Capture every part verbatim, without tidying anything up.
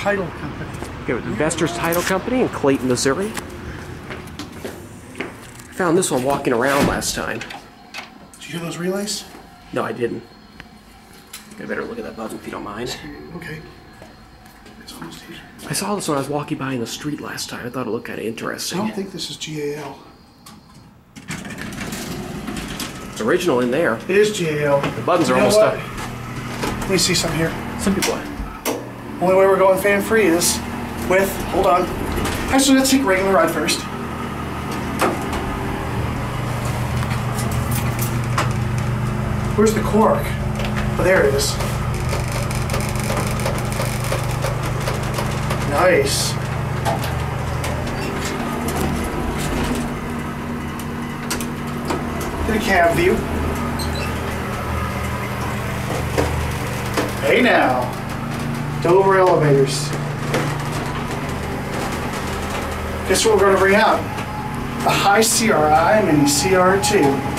Title Company. Okay, with Investors Title Company in Clayton, Missouri. I found this one walking around last time. Did you hear those relays? No, I didn't. I better look at that button if you don't mind. Okay. It's almost here. I saw this when I was walking by in the street last time. I thought it looked kind of I interesting. don't think this is G A L. It's original in there. It is G A L. The buttons are You know almost what? up. Let me see something here. Some people. Only way we're going fan free is with, hold on. Actually, let's take regular ride first. Where's the cork? Oh, there it is. Nice. Get a cab view. Hey now. Dover elevators. Guess what we're going to bring out? A high C R I Mini C R two.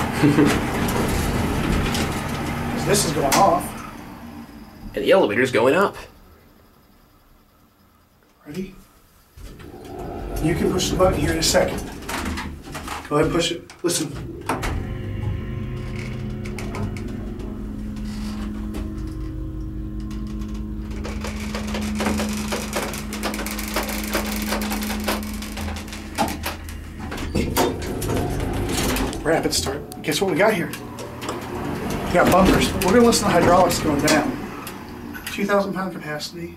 This is going off. And the elevator's going up. Ready? You can push the button here in a second. Go ahead and push it. Listen. Rapid start. Guess what we got here? We got bumpers. We're going to listen to the hydraulics going down. two thousand pound capacity.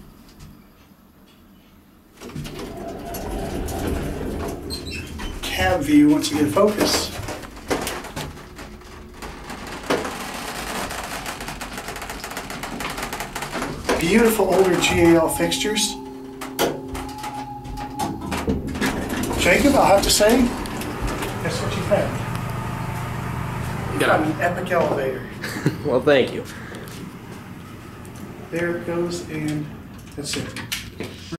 Cab view once you get focus. Beautiful older G A L fixtures. Jacob, I'll have to say, guess what you found? You got an epic elevator. Well, thank you. There it goes, and that's it.